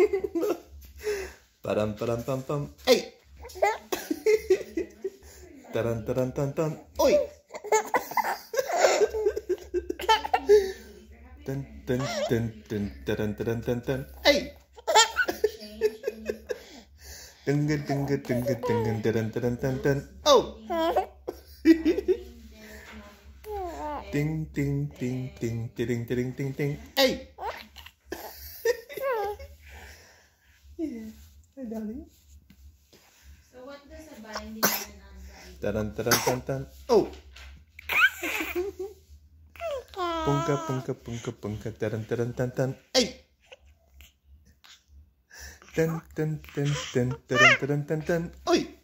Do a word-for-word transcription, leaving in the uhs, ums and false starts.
Param param pam pam. Hey. Taran taran tan tan. Oi. Dun dun dun dun taran taran tan tan. Hey. Dunga dunga dunga dunga taran taran tan tan. Oh. Ding ding ding ding ding ding ding ding. Hey. Yeah, hi darling. So what does a binding and unbinding? Taran taran tan tan. Oh. Punka punka punka punka taran taran tan tan. Hey. Tan tan tan tan taran taran tan tan. Oi.